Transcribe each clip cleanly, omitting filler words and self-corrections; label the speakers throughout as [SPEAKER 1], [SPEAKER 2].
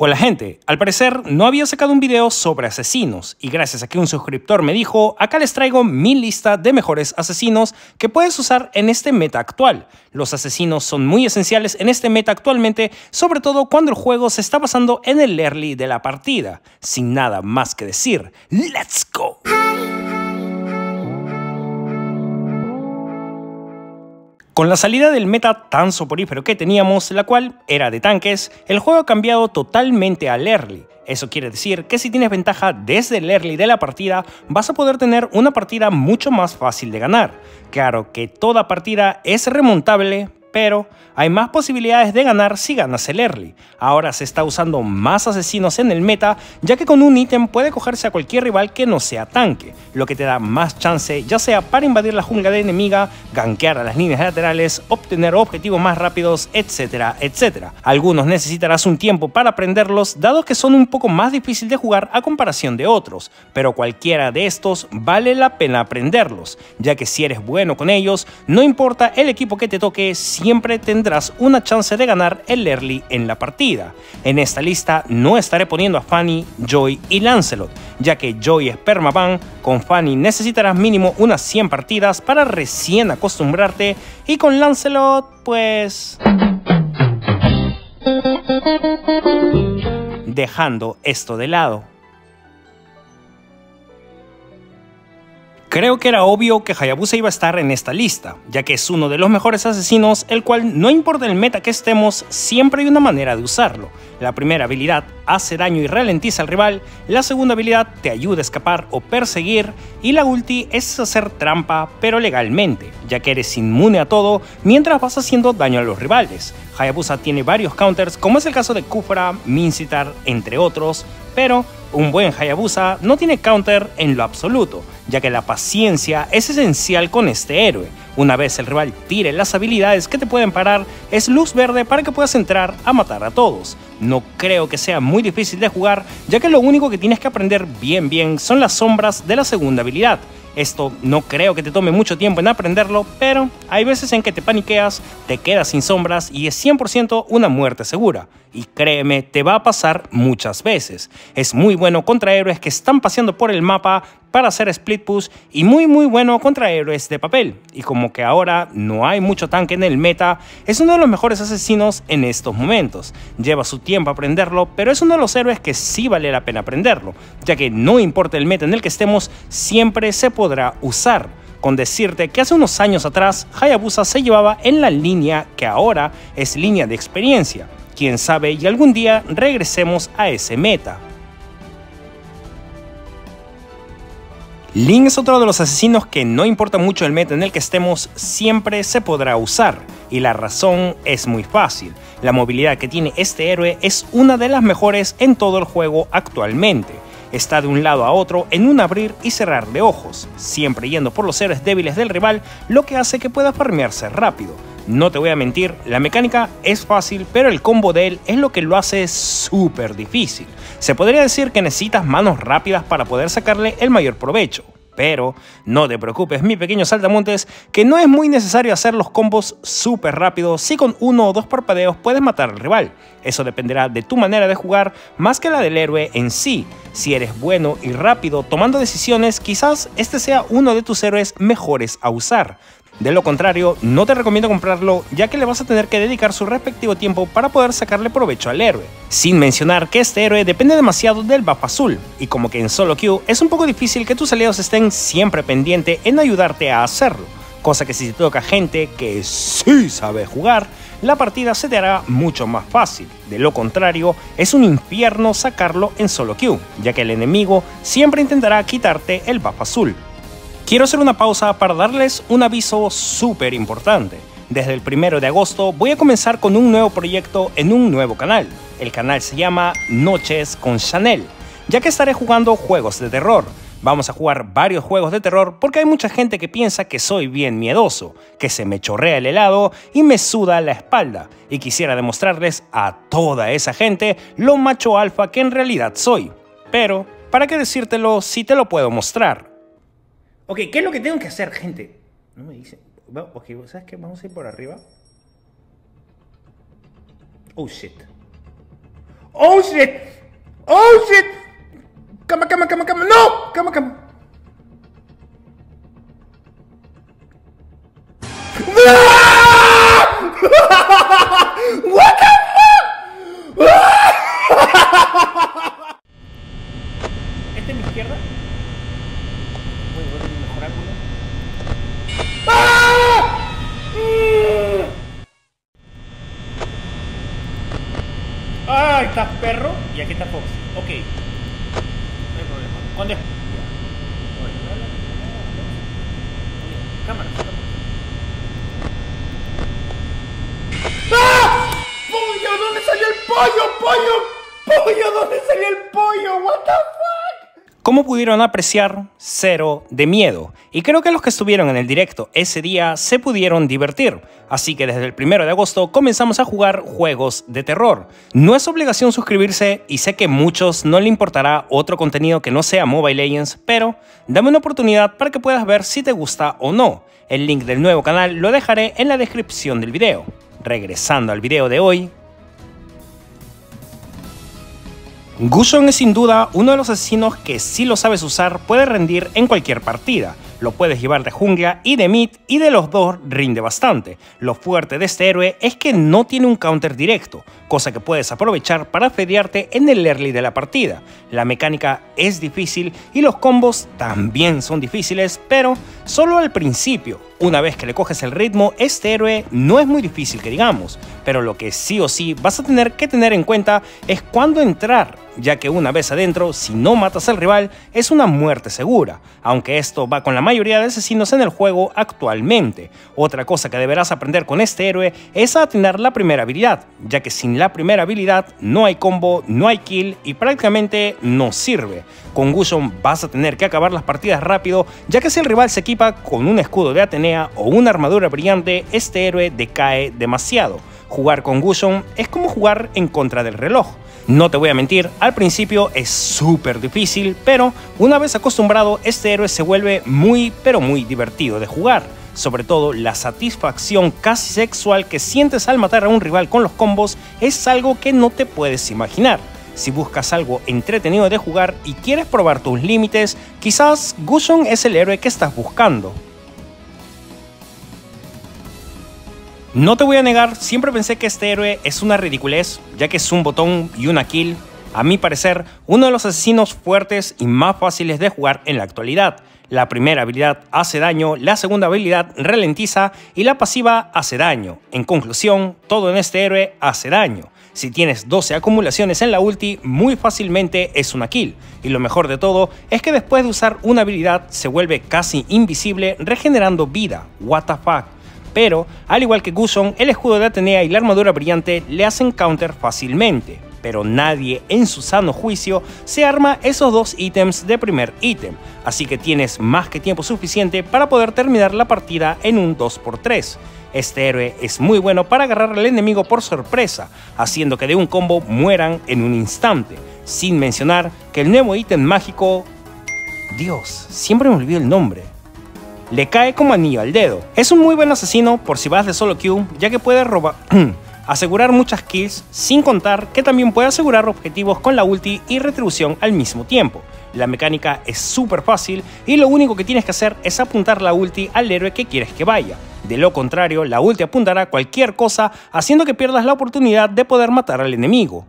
[SPEAKER 1] Hola gente, al parecer no había sacado un video sobre asesinos y gracias a que un suscriptor me dijo, acá les traigo mi lista de mejores asesinos que puedes usar en este meta actual. Los asesinos son muy esenciales en este meta actualmente, sobre todo cuando el juego se está basando en el early de la partida. Sin nada más que decir, ¡let's go! Con la salida del meta tan soporífero que teníamos, la cual era de tanques, el juego ha cambiado totalmente al early. Eso quiere decir que si tienes ventaja desde el early de la partida, vas a poder tener una partida mucho más fácil de ganar. Claro que toda partida es remontable, pero hay más posibilidades de ganar si ganas el early. Ahora se está usando más asesinos en el meta, ya que con un ítem puede cogerse a cualquier rival que no sea tanque, lo que te da más chance ya sea para invadir la jungla de enemiga, gankear a las líneas laterales, obtener objetivos más rápidos, etcétera, etcétera. Algunos necesitarás un tiempo para aprenderlos, dado que son un poco más difícil de jugar a comparación de otros, pero cualquiera de estos vale la pena aprenderlos, ya que si eres bueno con ellos, no importa el equipo que te toque, siempre tendrás una chance de ganar el early en la partida. En esta lista no estaré poniendo a Fanny, Joy y Lancelot, ya que Joy es permaban, con Fanny necesitarás mínimo unas 100 partidas para recién acostumbrarte y con Lancelot pues... dejando esto de lado. Creo que era obvio que Hayabusa iba a estar en esta lista, ya que es uno de los mejores asesinos, el cual no importa el meta que estemos, siempre hay una manera de usarlo. La primera habilidad hace daño y ralentiza al rival, la segunda habilidad te ayuda a escapar o perseguir, y la ulti es hacer trampa pero legalmente, ya que eres inmune a todo mientras vas haciendo daño a los rivales. Hayabusa tiene varios counters, como es el caso de Khufra, Minsitthar, entre otros, pero un buen Hayabusa no tiene counter en lo absoluto, ya que la paciencia es esencial con este héroe. Una vez el rival tire las habilidades que te pueden parar, es luz verde para que puedas entrar a matar a todos. No creo que sea muy difícil de jugar, ya que lo único que tienes que aprender bien son las sombras de la segunda habilidad. Esto no creo que te tome mucho tiempo en aprenderlo, pero hay veces en que te paniqueas, te quedas sin sombras y es 100% una muerte segura. Y créeme, te va a pasar muchas veces. Es muy bueno contra héroes que están paseando por el mapa para hacer split push y muy bueno contra héroes de papel. Y como que ahora no hay mucho tanque en el meta, es uno de los mejores asesinos en estos momentos. Lleva su tiempo aprenderlo, pero es uno de los héroes que sí vale la pena aprenderlo, ya que no importa el meta en el que estemos, siempre se podrá usar. Con decirte que hace unos años atrás, Hayabusa se llevaba en la línea que ahora es línea de experiencia. Quién sabe y algún día regresemos a ese meta. Link es otro de los asesinos que no importa mucho el meta en el que estemos, siempre se podrá usar. Y la razón es muy fácil. La movilidad que tiene este héroe es una de las mejores en todo el juego actualmente. Está de un lado a otro en un abrir y cerrar de ojos, siempre yendo por los héroes débiles del rival, lo que hace que pueda farmearse rápido. No te voy a mentir, la mecánica es fácil, pero el combo de él es lo que lo hace súper difícil. Se podría decir que necesitas manos rápidas para poder sacarle el mayor provecho. Pero no te preocupes, mi pequeño saltamontes, que no es muy necesario hacer los combos súper rápidos si con 1 o 2 parpadeos puedes matar al rival. Eso dependerá de tu manera de jugar más que la del héroe en sí. Si eres bueno y rápido tomando decisiones, quizás este sea uno de tus héroes mejores a usar. De lo contrario, no te recomiendo comprarlo, ya que le vas a tener que dedicar su respectivo tiempo para poder sacarle provecho al héroe. Sin mencionar que este héroe depende demasiado del buff azul, y como que en solo queue es un poco difícil que tus aliados estén siempre pendientes en ayudarte a hacerlo, cosa que si te toca gente que sí sabe jugar, la partida se te hará mucho más fácil. De lo contrario, es un infierno sacarlo en solo queue, ya que el enemigo siempre intentará quitarte el buff azul. Quiero hacer una pausa para darles un aviso súper importante. Desde el 1 de agosto voy a comenzar con un nuevo proyecto en un nuevo canal. El canal se llama Noches con Chanel, ya que estaré jugando juegos de terror. Vamos a jugar varios juegos de terror porque hay mucha gente que piensa que soy bien miedoso, que se me chorrea el helado y me suda la espalda. Y quisiera demostrarles a toda esa gente lo macho alfa que en realidad soy. Pero, ¿para qué decírtelo si te lo puedo mostrar? Ok, ¿qué es lo que tengo que hacer, gente? No me dicen. Ok, ¿sabes qué? Vamos a ir por arriba. Oh, shit. Oh shit. Oh shit. Cama. No. Cama. What the fuck? Esta es mi izquierda. Voy a ver un mejor ángulo. Ahí está perro y aquí está Fox. Ok. No hay problema. ¿Dónde? Cámara. ¡Ah! ¡Pollo! ¿Dónde salió el pollo? ¡Pollo! ¿Dónde salió el pollo? ¿What the fuck? Como pudieron apreciar, cero de miedo. Y creo que los que estuvieron en el directo ese día se pudieron divertir. Así que desde el 1 de agosto comenzamos a jugar juegos de terror. No es obligación suscribirse y sé que a muchos no le importará otro contenido que no sea Mobile Legends, pero dame una oportunidad para que puedas ver si te gusta o no. El link del nuevo canal lo dejaré en la descripción del video. Regresando al video de hoy, Gusion es sin duda uno de los asesinos que si lo sabes usar puede rendir en cualquier partida. Lo puedes llevar de jungla y de mid y de los dos rinde bastante. Lo fuerte de este héroe es que no tiene un counter directo, cosa que puedes aprovechar para fedearte en el early de la partida. La mecánica es difícil y los combos también son difíciles, pero solo al principio. Una vez que le coges el ritmo, este héroe no es muy difícil que digamos, pero lo que sí o sí vas a tener que tener en cuenta es cuándo entrar, ya que una vez adentro, si no matas al rival, es una muerte segura, aunque esto va con la mayoría de asesinos en el juego actualmente. Otra cosa que deberás aprender con este héroe es a atinar la primera habilidad, ya que sin la primera habilidad no hay combo, no hay kill y prácticamente no sirve. Con Gusion vas a tener que acabar las partidas rápido, ya que si el rival se equipa con un escudo de Atenea o una armadura brillante, este héroe decae demasiado. Jugar con Gusion es como jugar en contra del reloj. No te voy a mentir, al principio es súper difícil, pero una vez acostumbrado, este héroe se vuelve muy divertido de jugar. Sobre todo, la satisfacción casi sexual que sientes al matar a un rival con los combos es algo que no te puedes imaginar. Si buscas algo entretenido de jugar y quieres probar tus límites, quizás Gusion es el héroe que estás buscando. No te voy a negar, siempre pensé que este héroe es una ridiculez, ya que es un botón y una kill. A mi parecer, uno de los asesinos fuertes y más fáciles de jugar en la actualidad. La primera habilidad hace daño, la segunda habilidad ralentiza y la pasiva hace daño. En conclusión, todo en este héroe hace daño. Si tienes 12 acumulaciones en la ulti, muy fácilmente es una kill. Y lo mejor de todo es que después de usar una habilidad se vuelve casi invisible regenerando vida. What the fuck. Pero, al igual que Gusion, el escudo de Atenea y la armadura brillante le hacen counter fácilmente. Pero nadie en su sano juicio se arma esos dos ítems de primer ítem, así que tienes más que tiempo suficiente para poder terminar la partida en un 2×3. Este héroe es muy bueno para agarrar al enemigo por sorpresa, haciendo que de un combo mueran en un instante, sin mencionar que el nuevo ítem mágico... Dios, siempre me olvido el nombre. Le cae como anillo al dedo. Es un muy buen asesino por si vas de solo queue, ya que puede asegurar muchas kills, sin contar que también puede asegurar objetivos con la ulti y retribución al mismo tiempo. La mecánica es súper fácil y lo único que tienes que hacer es apuntar la ulti al héroe que quieres que vaya. De lo contrario, la ulti apuntará a cualquier cosa, haciendo que pierdas la oportunidad de poder matar al enemigo.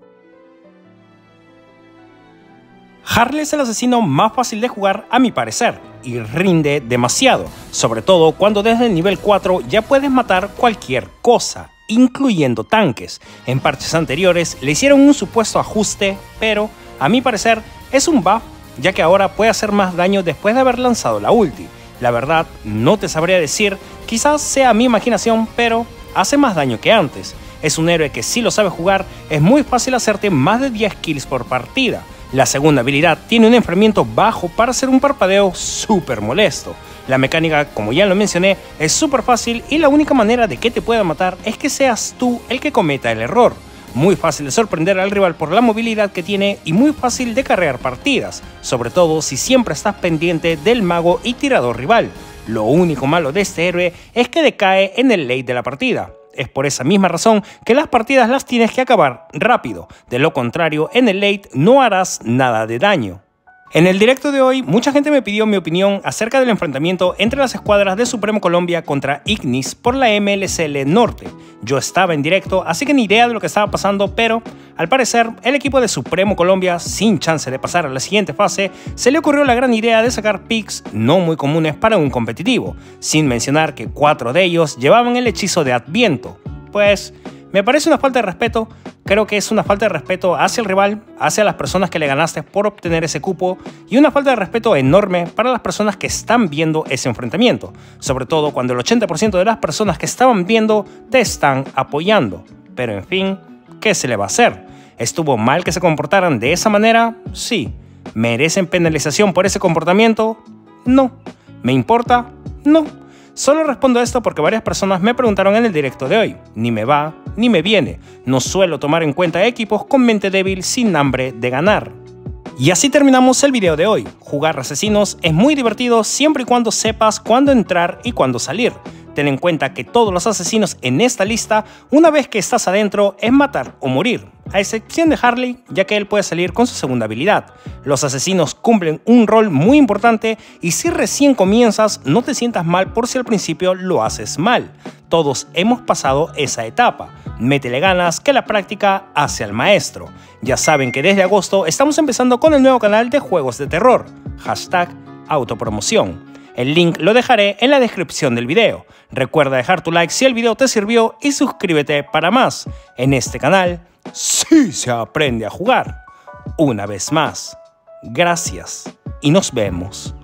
[SPEAKER 1] Harley es el asesino más fácil de jugar a mi parecer, y rinde demasiado, sobre todo cuando desde el nivel 4 ya puedes matar cualquier cosa, incluyendo tanques. En parches anteriores le hicieron un supuesto ajuste, pero a mi parecer es un buff, ya que ahora puede hacer más daño después de haber lanzado la ulti. La verdad, no te sabría decir, quizás sea mi imaginación, pero hace más daño que antes. Es un héroe que si lo sabes jugar, es muy fácil hacerte más de 10 kills por partida. La segunda habilidad tiene un enfriamiento bajo para hacer un parpadeo súper molesto. La mecánica, como ya lo mencioné, es súper fácil y la única manera de que te pueda matar es que seas tú el que cometa el error. Muy fácil de sorprender al rival por la movilidad que tiene y muy fácil de carrear partidas, sobre todo si siempre estás pendiente del mago y tirador rival. Lo único malo de este héroe es que decae en el late de la partida. Es por esa misma razón que las partidas las tienes que acabar rápido, de lo contrario en el late no harás nada de daño. En el directo de hoy, mucha gente me pidió mi opinión acerca del enfrentamiento entre las escuadras de Supremo Colombia contra Ignis por la MLCL Norte. Yo estaba en directo, así que ni idea de lo que estaba pasando, pero al parecer el equipo de Supremo Colombia, sin chance de pasar a la siguiente fase, se le ocurrió la gran idea de sacar picks no muy comunes para un competitivo, sin mencionar que 4 de ellos llevaban el hechizo de Adviento. Pues me parece una falta de respeto. Creo que es una falta de respeto hacia el rival, hacia las personas que le ganaste por obtener ese cupo y una falta de respeto enorme para las personas que están viendo ese enfrentamiento, sobre todo cuando el 80% de las personas que estaban viendo te están apoyando. Pero en fin, ¿qué se le va a hacer? ¿Estuvo mal que se comportaran de esa manera? Sí. ¿Merecen penalización por ese comportamiento? No. ¿Me importa? No. Solo respondo esto porque varias personas me preguntaron en el directo de hoy. Ni me va, ni me viene. No suelo tomar en cuenta equipos con mente débil sin hambre de ganar. Y así terminamos el video de hoy. Jugar asesinos es muy divertido siempre y cuando sepas cuándo entrar y cuándo salir. Ten en cuenta que todos los asesinos en esta lista, una vez que estás adentro, es matar o morir, a excepción de Harley, ya que él puede salir con su segunda habilidad. Los asesinos cumplen un rol muy importante y si recién comienzas, no te sientas mal por si al principio lo haces mal. Todos hemos pasado esa etapa. Métele ganas que la práctica hace al maestro. Ya saben que desde agosto estamos empezando con el nuevo canal de juegos de terror. #autopromoción. El link lo dejaré en la descripción del video. Recuerda dejar tu like si el video te sirvió y suscríbete para más. En este canal sí se aprende a jugar. Una vez más, gracias y nos vemos.